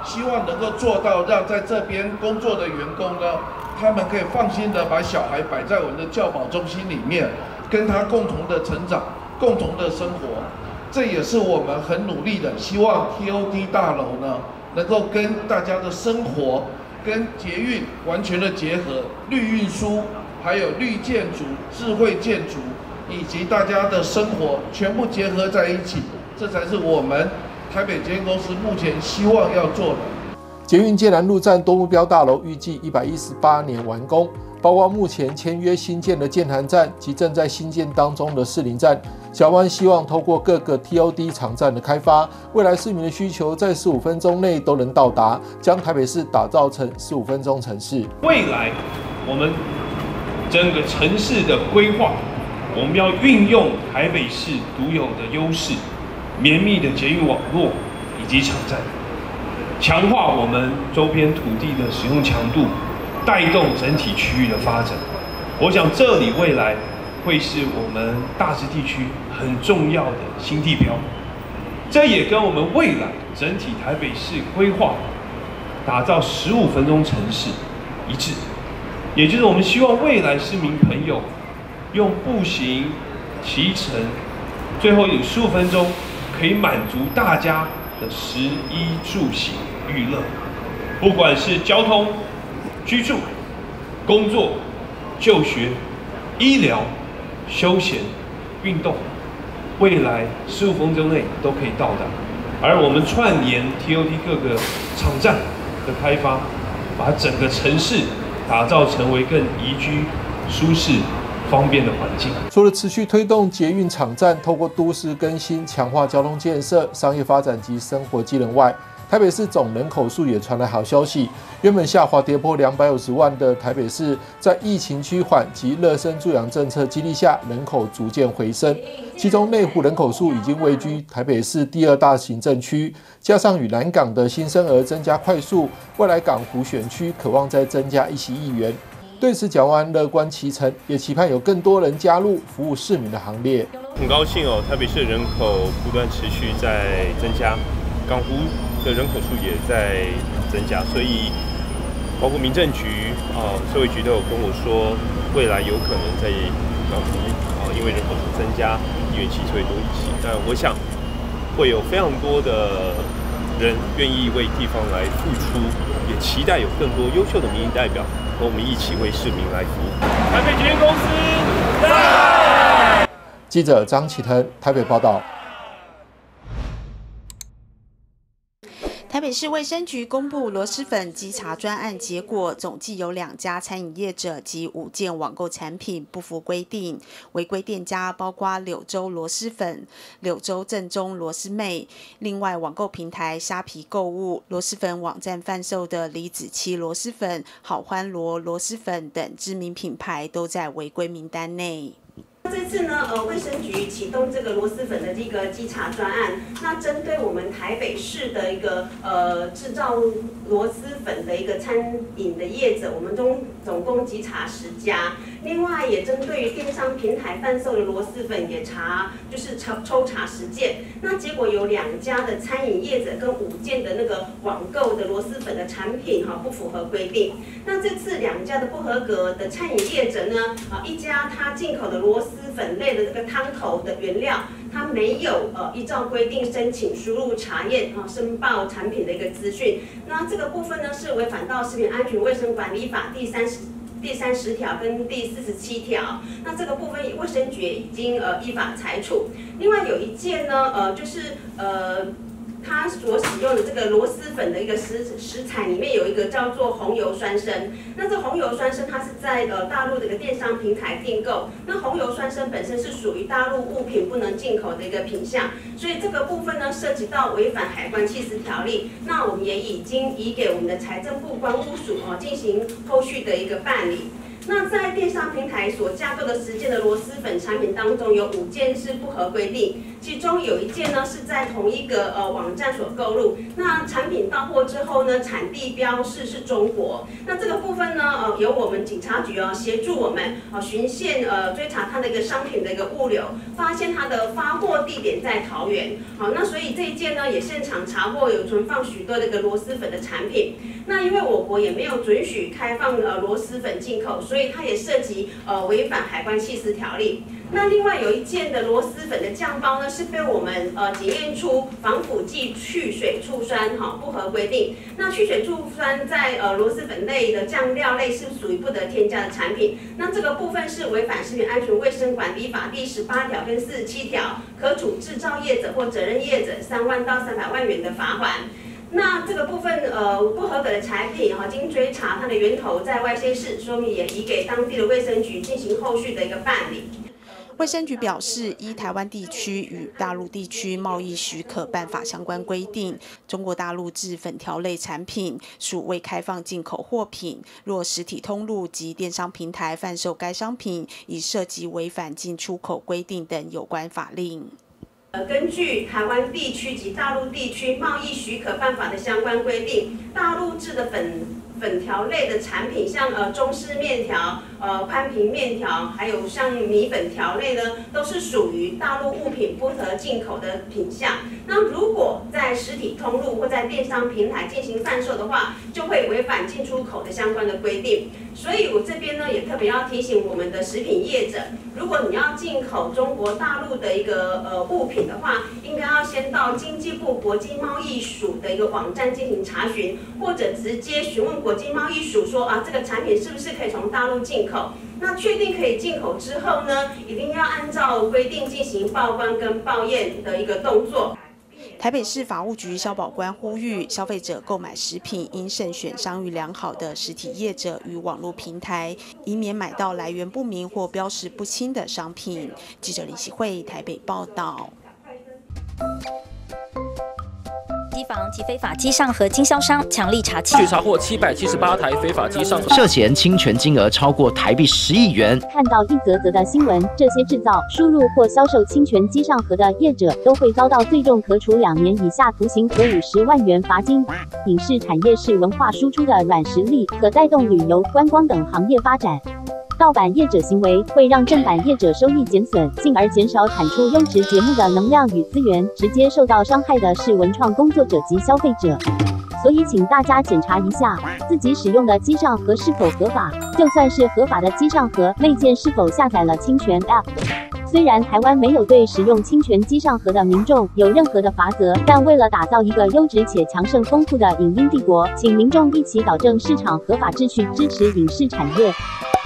希望能够做到让在这边工作的员工呢，他们可以放心的把小孩摆在我们的教保中心里面，跟他共同的成长，共同的生活。这也是我们很努力的，希望 T O D 大楼呢能够跟大家的生活、跟捷运完全的结合，绿运输，还有绿建筑、智慧建筑，以及大家的生活全部结合在一起，这才是我们台北捷运公司目前希望要做的。 捷运界南路站多目标大楼预计一百一十八年完工，包括目前签约新建的建潭站及正在新建当中的士林站。小湾希望透过各个 T O D 场站的开发，未来市民的需求在十五分钟内都能到达，将台北市打造成十五分钟城市。 未来我们整个城市的规划，我们要运用台北市独有的优势，绵密的捷运网络以及场站，强化我们周边土地的使用强度，带动整体区域的发展。我想这里未来会是我们大直地区很重要的新地标，这也跟我们未来整体台北市规划打造十五分钟城市一致，也就是我们希望未来市民朋友用步行、骑乘，最后有十五分钟可以满足大家的食衣住行娱乐，不管是交通、居住、工作、就学、医疗、休闲、运动，未来十五分钟内都可以到达。而我们串联 T O D 各个场站的开发，把整个城市打造成为更宜居、舒适、方便的环境。 除了持续推动捷运场站，透过都市更新、强化交通建设、商业发展及生活机能外，台北市总人口数也传来好消息。原本下滑跌破两百五十万的台北市，在疫情趋缓及热身助养政策激励下，人口逐渐回升。其中内湖人口数已经位居台北市第二大行政区，加上与南港的新生儿增加快速，未来港湖选区渴望再增加一席议员。对此，蒋万安乐观其成，也期盼有更多人加入服务市民的行列。 很高兴哦，台北市的人口不断持续在增加，港湖的人口数也在增加，所以包括民政局啊、社会局都有跟我说，未来有可能在港湖啊，因为人口数增加，议员席次会多一席。但我想会有非常多的人愿意为地方来付出，也期待有更多优秀的民意代表和我们一起为市民来服务。 台北捷运公司在。 记者张启腾台北报道。 台北市卫生局公布螺蛳粉稽查专案结果，总计有两家餐饮业者及五件网购产品不符规定，违规店家包括柳州螺蛳粉、柳州正宗螺蛳妹，另外网购平台虾皮购物、螺蛳粉网站贩售的李子柒螺蛳粉、好欢螺螺蛳粉等知名品牌都在违规名单内。 这次呢，呃，卫生局启动这个螺蛳粉的这个稽查专案，那针对我们台北市的一个呃制造螺蛳粉的一个餐饮的业者，我们中总共稽查十家。另外也针对于电商平台贩售的螺蛳粉也查，就是抽抽查十件。那结果有两家的餐饮业者跟五件的那个网购的螺蛳粉的产品哈不符合规定。那这次两家的不合格的餐饮业者呢，啊一家它进口的螺蛳粉类的这个汤头的原料，它没有呃依照规定申请输入查验啊申报产品的一个资讯，那这个部分呢是违反到食品安全卫生管理法第三十第三十条跟第四十七条，那这个部分卫生局已经呃依法裁处。另外有一件呢呃就是呃。它所使用的这个螺蛳粉的一个食食材里面有一个叫做红油酸生，那这红油酸生它是在呃大陆的一个电商平台订购，那红油酸生本身是属于大陆物品不能进口的一个品项，所以这个部分呢涉及到违反海关緝私条例，那我们也已经移给我们的财政部关务署哦进行后续的一个办理。那在电商平台所架构的十件的螺蛳粉产品当中，有五件是不合规定， 其中有一件呢是在同一个呃网站所购入，那产品到货之后呢，产地标示是中国。那这个部分呢，呃，由我们警察局哦协助我们呃循线呃追查它的一个商品的一个物流，发现它的发货地点在桃园。好，那所以这一件呢也现场查获有存放许多的一个螺蛳粉的产品。那因为我国也没有准许开放呃螺蛳粉进口，所以它也涉及呃违反海关契思条例。那另外有一件的螺蛳粉的酱包呢，是被我们呃检验出防腐剂去水醋酸哈、哦、不合规定。那去水醋酸在呃螺蛳粉类的酱料类是属于不得添加的产品。那这个部分是违反食品安全卫生管理法第十八条跟四十七条，可处制造业者或责任业者三万到三百万元的罚款。那这个部分呃不合格的产品哈，经追查它的源头在外县市，说明也移给当地的卫生局进行后续的一个办理。 卫生局表示，依台湾地区与大陆地区贸易许可办法相关规定，中国大陆制粉条类产品属未开放进口货品，若实体通路及电商平台贩售该商品，已涉及违反进出口规定等有关法令。 根据台湾地区及大陆地区贸易许可办法的相关规定，大陆制的粉粉条类的产品，像呃中式面条、呃宽平面条，还有像米粉条类呢，都是属于大陆物品不得进口的品项。那如果在实体通路或在电商平台进行贩售的话，就会违反进出口的相关的规定。所以我这边呢也特别要提醒我们的食品业者，如果你要进口中国大陆的一个呃物品的话，应该要先到经济部国际贸易署的一个网站进行查询，或者直接询问国际贸易署说啊，这个产品是不是可以从大陆进口？那确定可以进口之后呢，一定要按照规定进行报关跟报验的一个动作。 台北市法务局消保官呼吁消费者购买食品应慎选商誉良好的实体业者与网络平台，以免买到来源不明或标示不清的商品。记者李喜慧台北报道。 机房及非法机上盒经销商强力查缉， 据查获七百七十八台非法机上盒， 涉嫌侵权金额超过台币十亿元。 看到一则则的新闻，这些制造、输入或销售侵权机上盒的业者都会遭到最重可处两年以下徒刑和五十万元罚金。影视产业是文化输出的软实力，可带动旅游、观光等行业发展。盗版业者行为会让正版业者收益减损，进而减少产出优质节目的能量与资源，直接受到伤害的是文创工作者及消费者。所以请大家检查一下自己使用的机上盒是否合法，就算是合法的机上盒，内建是否下载了侵权 App。虽然台湾没有对使用侵权机上盒的民众有任何的罚则，但为了打造一个优质且强盛丰富的影音帝国，请民众一起导正市场合法秩序，支持影视产业。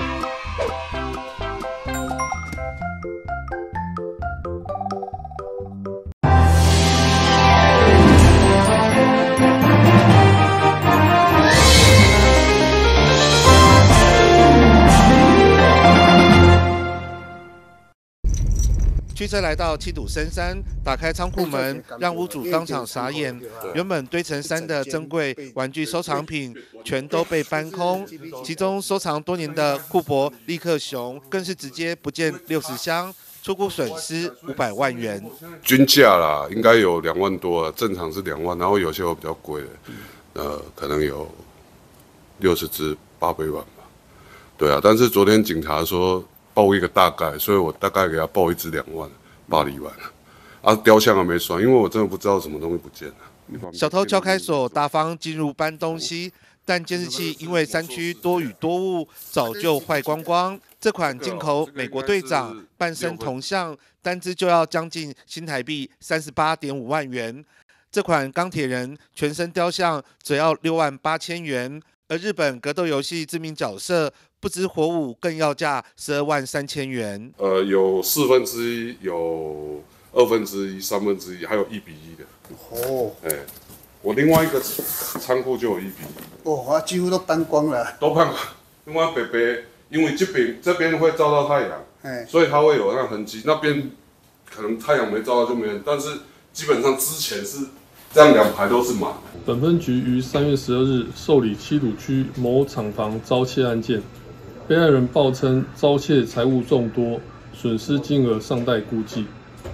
驱车来到七堵深山，打开仓库门，让屋主当场傻眼。原本堆成山的珍贵玩具收藏品，全都被搬空。其中收藏多年的库珀利克熊，更是直接不见六十箱，出估损失五百万元。 均价啦，应该有两万多，正常是两万，然后有些会比较贵的，呃，可能有六十只八百万吧。对啊，但是昨天警察说报一个大概，所以我大概给他报一只两万，八里万。啊，雕像还没算，因为我真的不知道什么东西不见了。 小偷敲开锁，大方进入搬东西，但监视器因为山区多雨多雾，早就坏光光。这款进口美国队长半身铜像，单只就要将近新台币三十八点五万元。这款钢铁人全身雕像则要六万八千元，而日本格斗游戏知名角色不知火舞更要价十二万三千元。 呃，有四分之一，有二分之一，三分之一，还有一比一的。哦，哎，我另外一个仓库就有一比一。 哦，我几乎都搬光了。 都搬光，另外北北，因为这边这边会照到太阳，哎，所以它会有那痕迹。那边可能太阳没照到就没人，但是基本上之前是这样两排都是满的。 本分局于三月十二日受理七堵区某厂房遭窃案件。被害人报称遭窃财物众多，损失金额尚待估计。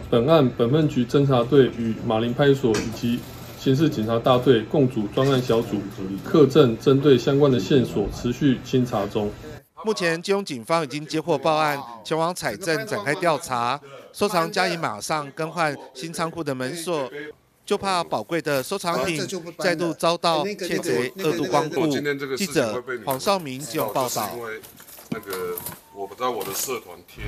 本案本分局侦查队与马林派出所以及刑事警察大队共组专案小组，课证针对相关的线索持续清查中。 目前，基隆警方已经接获报案，前往采证展开调查。收藏家已马上更换新仓库的门锁，就怕宝贵的收藏品再度遭到窃贼恶度光顾。记者黄少明基隆报道。 那个我在我的社团贴。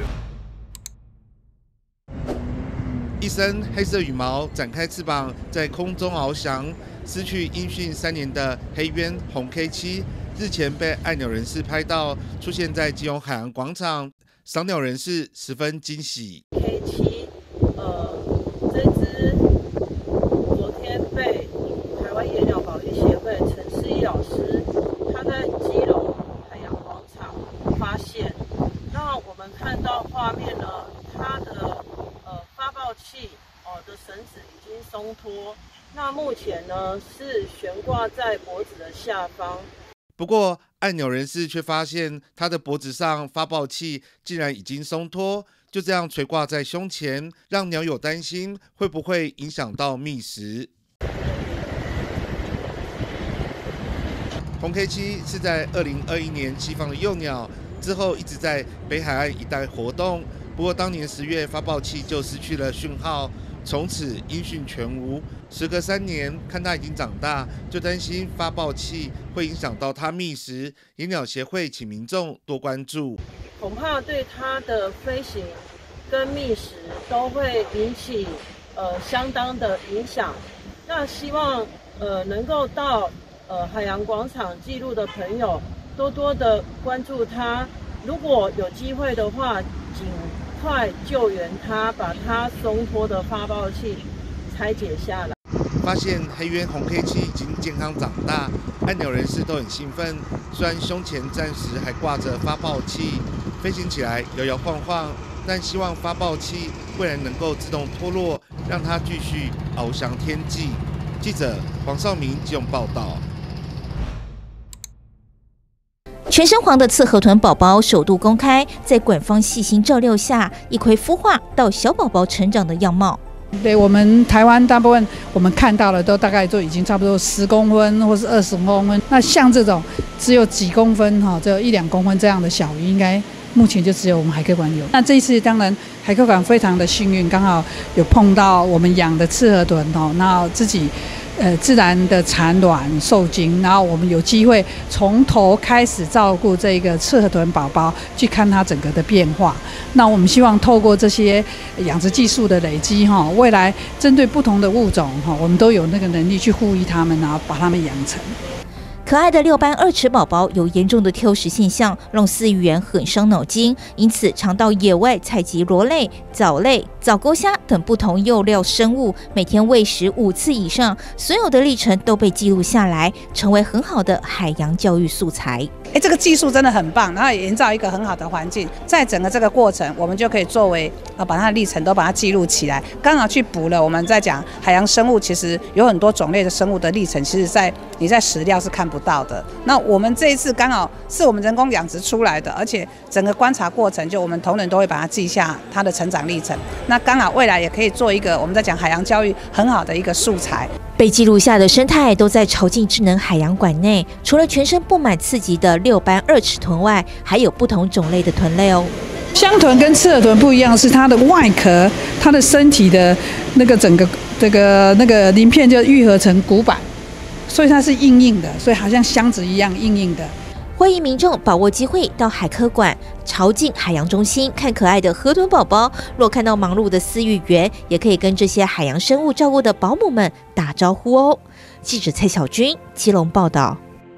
一身黑色羽毛展开翅膀，在空中翱翔。失去音讯三年的黑鸢红 K 七。日前被爱鸟人士拍到出现在基隆海洋广场，赏鸟人士十分惊喜。 K 七，呃，这只昨天被台湾野鸟保育协会陈思怡老师，他在基隆海洋广场发现。那我们看到画面呢，它的呃发报器哦的绳子已经松脱，那目前呢是悬挂在脖子的下方。 不过，爱鸟人士却发现他的脖子上发报器竟然已经松脱，就这样垂挂在胸前，让鸟友担心会不会影响到觅食。红 K 七是在二零二一年栖放的幼鸟，之后一直在北海岸一带活动。不过当年十月发报器就失去了讯号，从此音讯全无。时隔三年，看它已经长大，就担心发报器会影响到它觅食。野鸟协会请民众多关注， 恐怕对它的飞行跟觅食都会引起呃相当的影响。那希望呃能够到呃海洋广场记录的朋友多多的关注它，如果有机会的话，尽快救援它，把它松脱的发报器拆解下来。 发现黑鸢红 K 七已经健康长大，爱鸟人士都很兴奋。虽然胸前暂时还挂着发报器，飞行起来摇摇晃晃，但希望发报器未来能够自动脱落，让它继续翱翔天际。记者黄少明基隆报道。 全身黄的刺河豚宝宝首度公开，在馆方细心照料下，一窥孵化到小宝宝成长的样貌。 对我们台湾大部分我们看到的都大概都已经差不多十公分或是二十公分，那像这种只有几公分哈，只有一两公分这样的小鱼，应该目前就只有我们海科馆有。那这一次当然海科馆非常的幸运，刚好有碰到我们养的刺河豚哦，那自己呃自然的产卵受精，然后我们有机会从头开始照顾这个刺河豚宝宝，去看它整个的变化。那我们希望透过这些养殖技术的累积哈，未来针对不同的物种哈，我们都有那个能力去护育它们，然后把它们养成。 可爱的六斑二齿宝宝有严重的挑食现象，让饲养员很伤脑筋，因此常到野外采集螺类、藻类、藻沟虾等不同幼料生物，每天喂食五次以上，所有的历程都被记录下来，成为很好的海洋教育素材。 哎，这个技术真的很棒，然后也营造一个很好的环境，在整个这个过程，我们就可以作为呃把它的历程都把它记录起来，刚好去补了我们在讲海洋生物，其实有很多种类的生物的历程，其实在你在史料是看不到的。那我们这一次刚好是我们人工养殖出来的，而且整个观察过程，就我们同仁都会把它记下它的成长历程。那刚好未来也可以做一个我们在讲海洋教育很好的一个素材。 被记录下的生态都在潮境智能海洋馆内，除了全身布满刺激的六斑二齿豚外，还有不同种类的豚类哦。 香豚跟刺河豚不一样，是它的外壳，它的身体的那个整个这个那个鳞片就愈合成骨板，所以它是硬硬的，所以好像箱子一样硬硬的。 欢迎民众把握机会到海科馆潮境海洋中心看可爱的河豚宝宝。若看到忙碌的饲育员，也可以跟这些海洋生物照顾的保姆们打招呼哦。记者蔡小军基隆报道。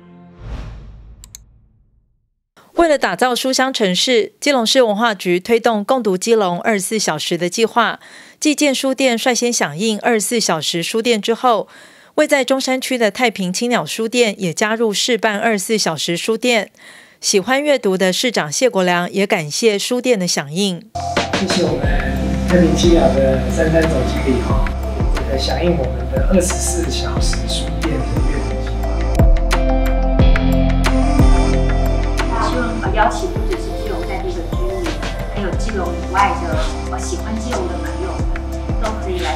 为了打造书香城市，基隆市文化局推动共读基隆二十四小时的计划。继建书店率先响应二十四小时书店之后，位在中山区的太平青鸟书店也加入试办二十四小时书店。喜欢阅读的市长谢国良也感谢书店的响应。 谢谢我们太平青鸟的珊珊总经理哈，这个响应我们的二十四小时书店的阅读计划。 希望呃邀请不只是基隆在地的居民，还有基隆以外的呃喜欢基隆的朋友，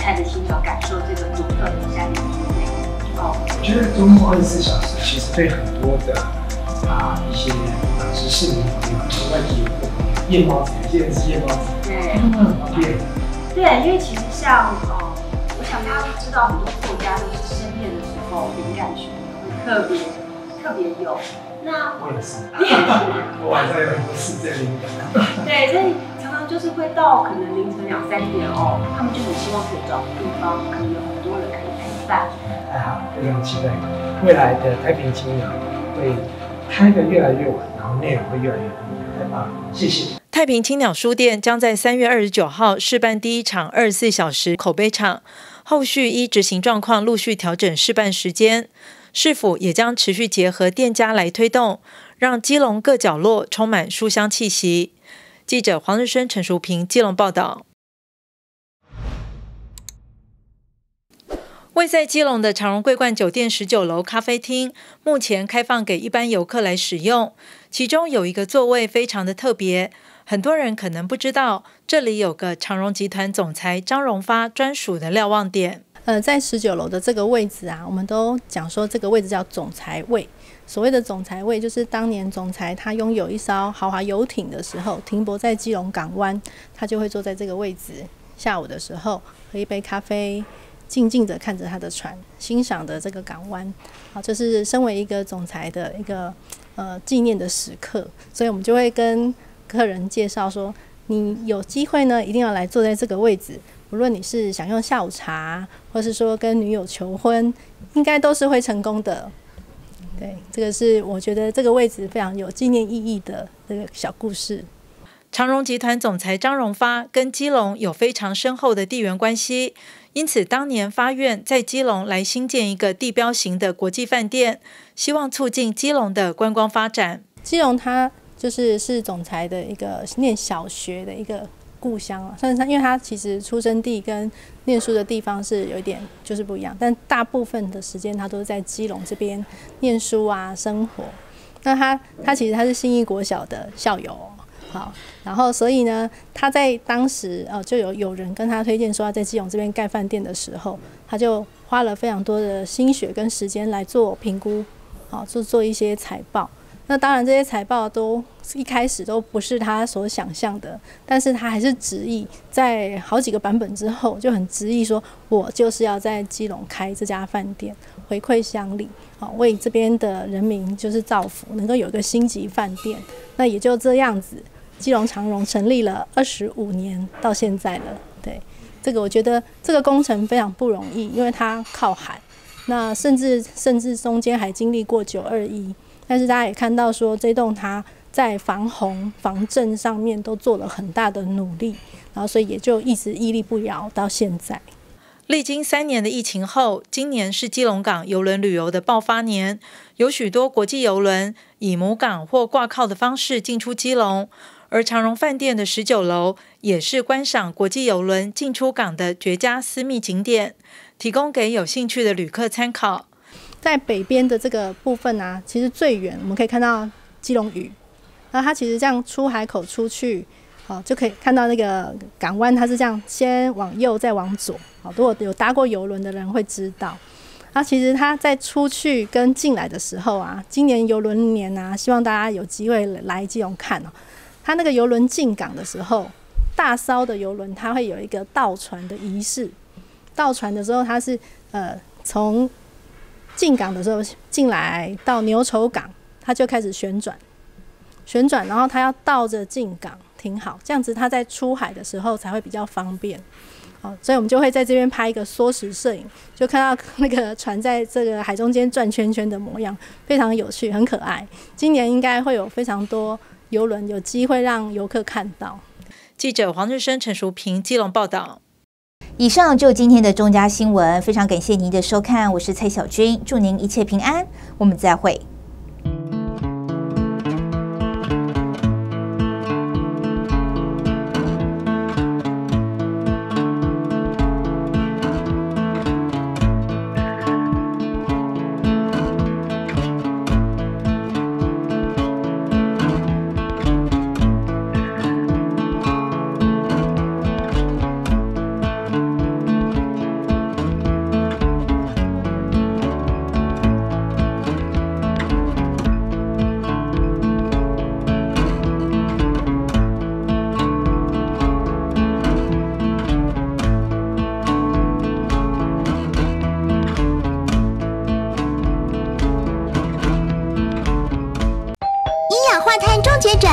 菜的心潮，感受这个独特的山林体内。哦， 我觉得周末二十四小时其实对很多的啊一些啊是市民朋友，从外地夜猫子，有些人是夜猫子， 对， 他们很方便。 对，因为其实像呃，我想大家都知道，很多作家都是深夜的时候灵感什么的会特别特别有。那我也是，我晚上有很多事在灵感。 对，所以常常就是会到可能凌晨两三点哦，他们就很希望可以找个地方，可以有很多人可以陪伴。 太好，非常期待未来的太平青鸟会开得越来越晚，然后内容会越来越多，太棒了，谢谢。 太平青鸟书店将在三月二十九号试办第一场二十四小时口碑场，后续依执行状况陆续调整试办时间。市府也将持续结合店家来推动，让基隆各角落充满书香气息。记者黄日升、陈淑平基隆报道。位在基隆的长荣桂冠酒店十九楼咖啡厅，目前开放给一般游客来使用。其中有一个座位非常的特别，很多人可能不知道，这里有个长荣集团总裁张荣发专属的瞭望点。 呃，在十九楼的这个位置啊，我们都讲说这个位置叫总裁位。所谓的总裁位，就是当年总裁他拥有一艘豪华游艇的时候，停泊在基隆港湾，他就会坐在这个位置。下午的时候，喝一杯咖啡，静静地看着他的船，欣赏的这个港湾。好，这是身为一个总裁的一个呃纪念的时刻，所以我们就会跟客人介绍说，你有机会呢，一定要来坐在这个位置。无论你是想用下午茶，或是说跟女友求婚，应该都是会成功的。对，这个是我觉得这个位置非常有纪念意义的这个小故事。 长荣集团总裁张荣发跟基隆有非常深厚的地缘关系，因此当年发愿在基隆来新建一个地标型的国际饭店，希望促进基隆的观光发展。 基隆它就是是总裁的一个念小学的一个故乡啊，甚至因为他其实出生地跟念书的地方是有一点就是不一样，但大部分的时间他都是在基隆这边念书啊生活。那他他其实他是信义国小的校友、哦，好，然后所以呢，他在当时呃就有有人跟他推荐说要在基隆这边盖饭店的时候，他就花了非常多的心血跟时间来做评估，好，就做一些财报。那当然这些财报都一开始都不是他所想象的，但是他还是执意在好几个版本之后就很执意说，我就是要在基隆开这家饭店，回馈乡里，为这边的人民就是造福，能够有一个星级饭店。那也就这样子，基隆长荣成立了二十五年到现在了。对，这个我觉得这个工程非常不容易，因为它靠海，那甚至甚至中间还经历过九二一。但是大家也看到说，这栋它在防洪防震上面都做了很大的努力，然后所以也就一直屹立不摇到现在。 历经三年的疫情后，今年是基隆港邮轮旅游的爆发年，有许多国际邮轮以母港或挂靠的方式进出基隆，而长荣饭店的十九楼也是观赏国际邮轮进出港的绝佳私密景点，提供给有兴趣的旅客参考。 在北边的这个部分啊，其实最远我们可以看到基隆屿，那它其实这样出海口出去，好就可以看到那个港湾，它是这样先往右再往左。好，如果有搭过邮轮的人会知道，那其实它在出去跟进来的时候啊，今年邮轮年啊，希望大家有机会来基隆看哦。它那个邮轮进港的时候，大艘的邮轮它会有一个倒船的仪式，倒船的时候它是呃从进港的时候进来到牛稠港，它就开始旋转，旋转，然后它要倒着进港停好，这样子它在出海的时候才会比较方便。好，所以我们就会在这边拍一个缩时摄影，就看到那个船在这个海中间转圈圈的模样，非常有趣，很可爱。今年应该会有非常多邮轮有机会让游客看到。 记者黄日升、陈淑平基隆报道。 以上就今天的中嘉新闻，非常感谢您的收看，我是蔡小军，祝您一切平安，我们再会。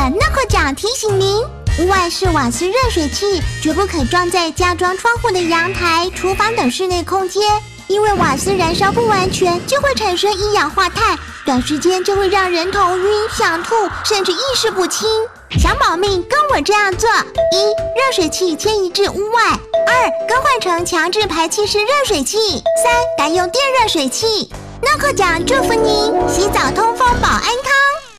那克奖提醒您，屋外式瓦斯热水器绝不可装在加装窗户的阳台、厨房等室内空间，因为瓦斯燃烧不完全就会产生一氧化碳，短时间就会让人头晕、想吐，甚至意识不清。想保命，跟我这样做：一、热水器迁移至屋外；二、更换成强制排气式热水器；三、改用电热水器。那克奖祝福您洗澡通风保安康。